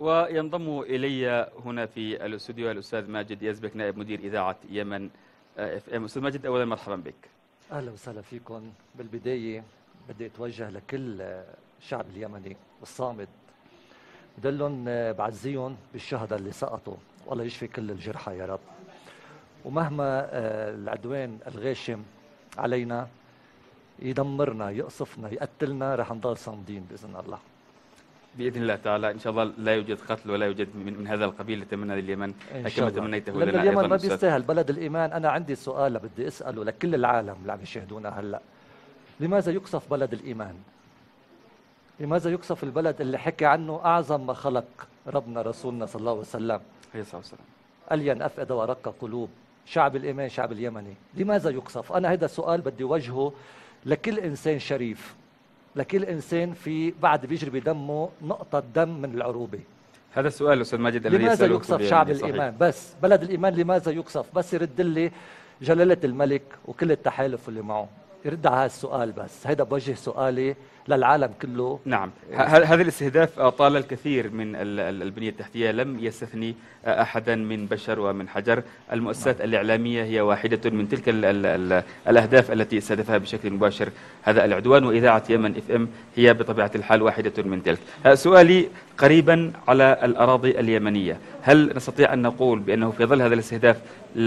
وينضم إلي هنا في الاستوديو الأستاذ ماجد يزبك نائب مدير إذاعة يمن اف ام. أستاذ ماجد، أولا مرحبا بك. أهلا وسهلا فيكم. بالبداية بدي أتوجه لكل الشعب اليمني الصامد، بدلهم بعزيهم بالشهداء اللي سقطوا، والله يشفي كل الجرحى يا رب. ومهما العدوان الغاشم علينا يدمرنا يقصفنا يقتلنا، رح نضل صامدين بإذن الله. بإذن الله تعالى إن شاء الله لا يوجد قتل ولا يوجد من هذا القبيل. نتمنى لليمن كما تمنيته لنا. لأن اليمن ما بيستاهل بلد الإيمان. أنا عندي سؤال اللي بدي أسأله لكل العالم اللي عم يشاهدونا هلأ: لماذا يقصف بلد الإيمان؟ لماذا يقصف البلد اللي حكي عنه أعظم ما خلق ربنا رسولنا صلى الله عليه وسلم؟ عليه الصلاة والسلام: ألين أفئدة ورق قلوب. شعب الإيمان، شعب اليمني، لماذا يقصف؟ أنا هذا السؤال بدي وجهه لكل إنسان شريف، لكل إنسان في بعد بيجري بدمه نقطة دم من العروبة. هذا السؤال أستاذ ماجد الذي لماذا يقصف شعب الإيمان؟ بس بلد الإيمان لماذا يقصف؟ بس يرد لي جلالة الملك وكل التحالف اللي معه، يرد على هذا السؤال. بس هذا بوجه سؤالي للعالم كله. نعم، هذا الاستهداف طال الكثير من البنية التحتية، لم يستثني أحدا من بشر ومن حجر. المؤسسات الإعلامية هي واحدة من تلك الأهداف التي استهدفها بشكل مباشر هذا العدوان، وإذاعة يمن اف ام هي بطبيعة الحال واحدة من تلك. سؤالي قريبا على الأراضي اليمنية: هل نستطيع أن نقول بأنه في ظل هذا الاستهداف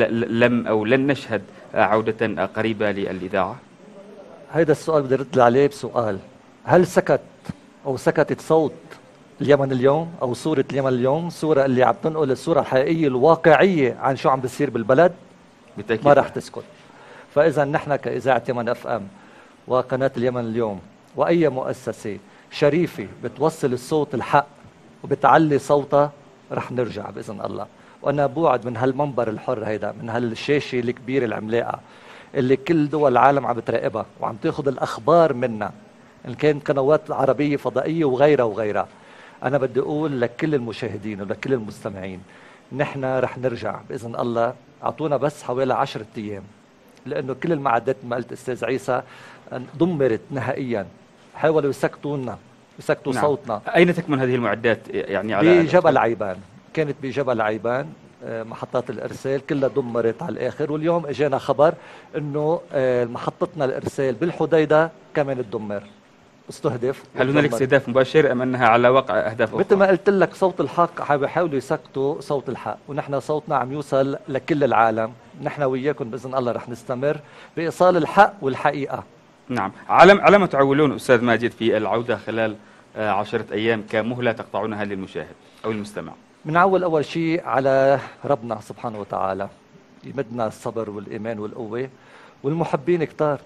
لن نشهد عودة قريبة للإذاعة؟ هذا السؤال بدي أرد عليه بسؤال: هل سكت أو سكتت صوت اليمن اليوم أو صورة اليمن اليوم، صورة اللي عم تنقل الصورة الحقيقية الواقعية عن شو عم بيصير بالبلد؟ بالتأكيد ما رح تسكت. فإذا نحن كإذاعة يمن اف ام وقناة اليمن اليوم وأي مؤسسة شريفة بتوصل الصوت الحق وبتعلي صوتها، رح نرجع بإذن الله. وأنا بوعد من هالمنبر الحر هيدا، من هالشاشة الكبيرة العملاقة اللي كل دول العالم عم بتراقبها وعم تاخذ الأخبار منا، إن كانت قنوات عربية فضائية وغيرها وغيرها، أنا بدي أقول لكل المشاهدين ولكل المستمعين: نحن رح نرجع بإذن الله. أعطونا بس حوالي 10 أيام، لأنه كل المعدات ما قلت أستاذ عيسى دمرت نهائيا. حاولوا يسكتوا لنا، يسكتوا نعم. صوتنا. أين تكمن هذه المعدات؟ يعني على بجبل عيبان، كانت بجبل عيبان. محطات الإرسال كلها دمرت على الآخر. واليوم اجانا خبر إنه محطتنا الإرسال بالحديدة كمان تدمر، استهدف. هل هنالك استهداف مباشر أم أنها على وقع أهداف أخرى؟ مثل ما قلت لك، صوت الحق بيحاولوا يسكتوا صوت الحق، ونحن صوتنا عم يوصل لكل العالم. نحن وياكم بإذن الله رح نستمر بإيصال الحق والحقيقة. نعم. على ما تعولون أستاذ ماجد في العودة خلال 10 أيام كمهلة تقطعونها للمشاهد أو المستمع؟ بنعول أول شيء على ربنا سبحانه وتعالى، يمدنا الصبر والإيمان والقوة، والمحبين كتار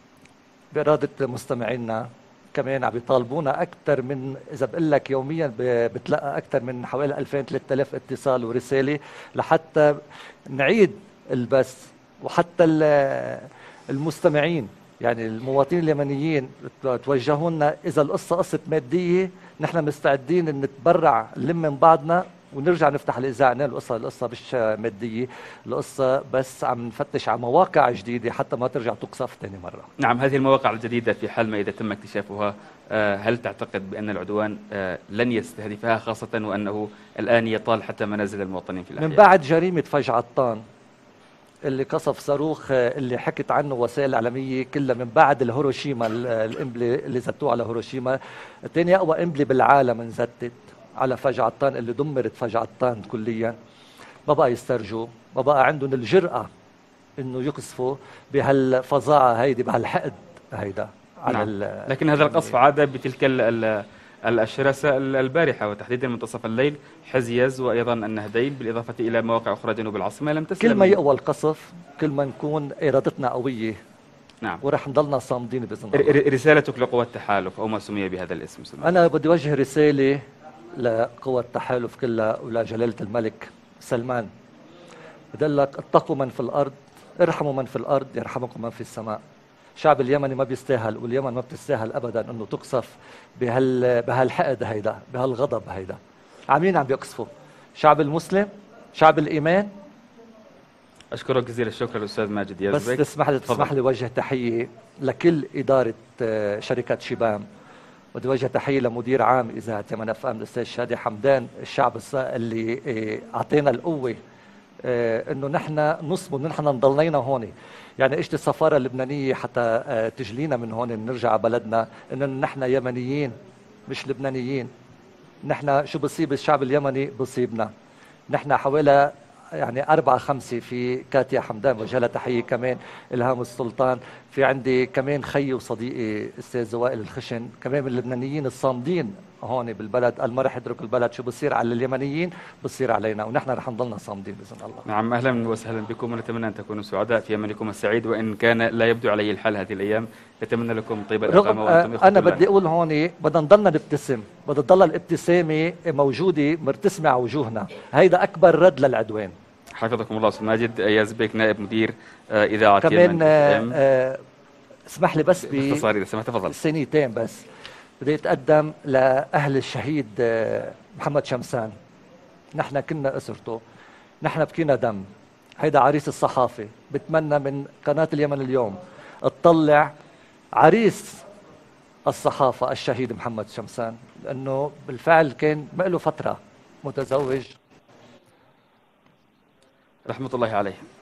بإرادة مستمعينا. كمان عم بيطالبونا أكثر من، إذا بقول لك يوميا بتلقى أكثر من حوالي 2000-3000 اتصال ورسالة لحتى نعيد البث. وحتى المستمعين يعني المواطنين اليمنيين توجهوا لنا: إذا القصة قصة مادية نحن مستعدين نتبرع نلم من بعضنا ونرجع نفتح الإذاعة. القصة مش مادية، القصة بس عم نفتش على مواقع جديدة حتى ما ترجع تقصف ثاني مرة. نعم، هذه المواقع الجديدة في حال ما إذا تم اكتشافها، هل تعتقد بأن العدوان لن يستهدفها، خاصة وأنه الآن يطال حتى منازل المواطنين في الأحياء؟ من بعد جريمة فجع الطان اللي قصف صاروخ اللي حكت عنه وسائل الإعلامية كلها، من بعد الهيروشيما، القنبلة اللي زتوها على هيروشيما، ثاني أقوى قنبلة بالعالم انزتت على فجع الطان اللي دمرت فجع الطان كليا. ما بقى يسترجوا، ما بقى عندهم الجرأة إنه يقصفوا بهالفظاعة هيدي، بهالحقد هيدا على نعم. لكن هذا القصف عاد بتلك الشراسة البارحة، وتحديدا منتصف الليل حزيز وأيضا النهدين، بالإضافة إلى مواقع أخرى جنوب العاصمة لم تسلم. كل ما يقوى القصف كل ما نكون إرادتنا قوية. نعم. ورح نضلنا صامدين بإذن الله. رسالتك لقوى التحالف أو ما سمي بهذا الاسم؟ أنا بدي وجه رسالة لقوى التحالف كلها ولجلالة الملك سلمان. بدي أقول لك: اتقوا من في الأرض، ارحموا من في الأرض يرحمكم من في السماء. الشعب اليمني ما بيستاهل، واليمن ما بتستاهل أبدا أنه تقصف بهالحقد هيدا، بهالغضب هيدا. عمين عم بيقصفوا شعب المسلم، شعب الإيمان. أشكرك جزيل الشكر الأستاذ ماجد يزبك. بس تسمح لي وجه تحية لكل إدارة شركة شبام بدي وجه تحيه لمدير عام اذاعه يمن اف ام الاستاذ شادي حمدان، الشعب اللي اعطينا القوه انه نحن نصمد، نحن نضلينا هون. يعني اجت السفاره اللبنانيه حتى تجلينا من هون نرجع بلدنا، انه نحن يمنيين مش لبنانيين. نحن شو بصيب الشعب اليمني بصيبنا. نحن حوالي يعني 4-5 في كاتيا حمدان وجه لها تحيه، كمان الهام السلطان، في عندي كمان خيي وصديقي استاذ وائل الخشن، كمان من اللبنانيين الصامدين هون بالبلد. قال ما رح يترك البلد، شو بصير على اليمنيين بصير علينا، ونحن رح نضلنا صامدين باذن الله. نعم، اهلا وسهلا بكم، ونتمنى ان تكونوا سعداء في يمنكم السعيد، وان كان لا يبدو عليه الحال هذه الايام. نتمنى لكم طيب الاقامه وانتم اخوة انا الله. بدي اقول هون بدنا نضلنا نبتسم، بدها تضل الابتسامه موجوده مرتسمه على وجوهنا، هيدا اكبر رد للعدوان. حفظكم الله استاذ ماجد. اياز بيك نائب مدير اذاعه كمان يمن. اسمح لي بس باختصار اذا سمحت، تفضل. ثانيتين بس. بدي اتقدم لاهل الشهيد محمد شمسان، نحن كنا اسرته، نحن بكينا دم. هيدا عريس الصحافه، بتمنى من قناه اليمن اليوم تطلع عريس الصحافه الشهيد محمد شمسان، لانه بالفعل كان له فتره متزوج رحمه الله عليه.